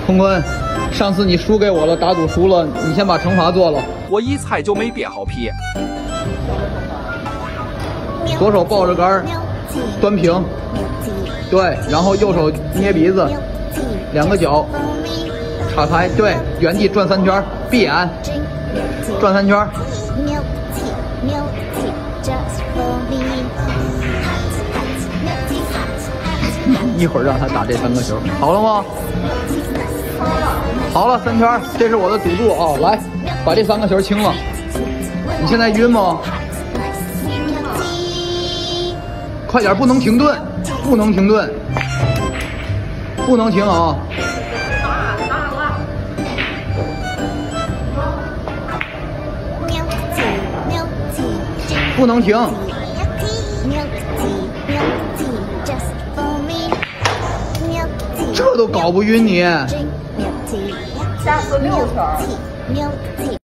坤坤，上次你输给我了，打赌输了，你先把惩罚做了。 我一猜就没憋好皮。 左手抱着杆，端平，对，然后右手捏鼻子，两个脚插台，对，原地转3圈，闭眼，转3圈。一会儿让他打这3个球，好了吗？好了，3圈，这是我的赌注啊！来，把这3个球清了。你现在晕吗？快点，不能停顿，不能停顿，不能停啊！不能停。这都搞不晕你。 下次6圈。